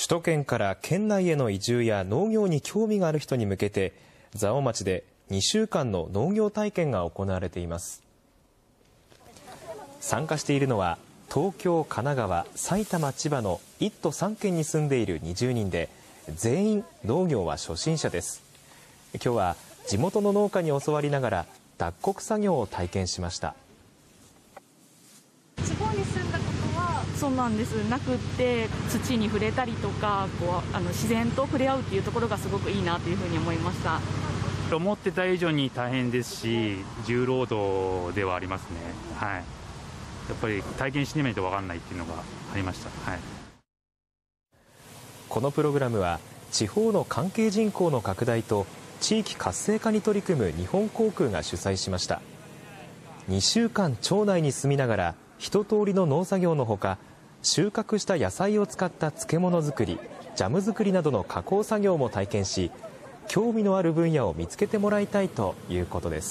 首都圏から県内への移住や農業に興味がある人に向けて、蔵王町で2週間の農業体験が行われています。参加しているのは東京、神奈川、埼玉、千葉の1都3県に住んでいる20人で、全員農業は初心者です。今日は地元の農家に教わりながら脱穀作業を体験しました。 地方に住んだことはそうなんです。なくって、土に触れたりとか自然と触れ合うっていうところがすごくいいなというふうに思いました。 思ってた以上に大変ですし、重労働ではありますね。はい、やっぱり体験してみないと分かんないっていうのがありました。はい、 このプログラムは地方の関係人口の拡大と地域活性化に取り組む日本航空が主催しました。2週間町内に住みながら一通りの農作業のほか、収穫した野菜を使った漬物作り、ジャム作りなどの加工作業も体験し、興味のある分野を見つけてもらいたいということです。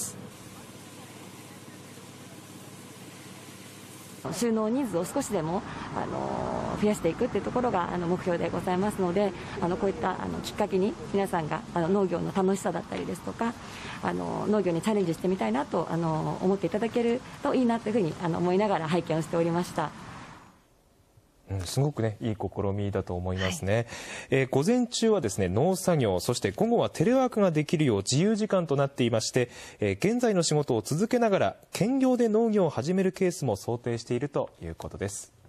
収納人数を少しでも増やしていくというところが目標でございますので、こういったきっかけに皆さんが農業の楽しさだったりですとか、農業にチャレンジしてみたいなと思っていただけるといいなというふうに思いながら拝見をしておりました。 すごくね、いい試みだと思いますね。午前中はですね、農作業、そして午後はテレワークができるよう自由時間となっていまして、現在の仕事を続けながら兼業で農業を始めるケースも想定しているということです。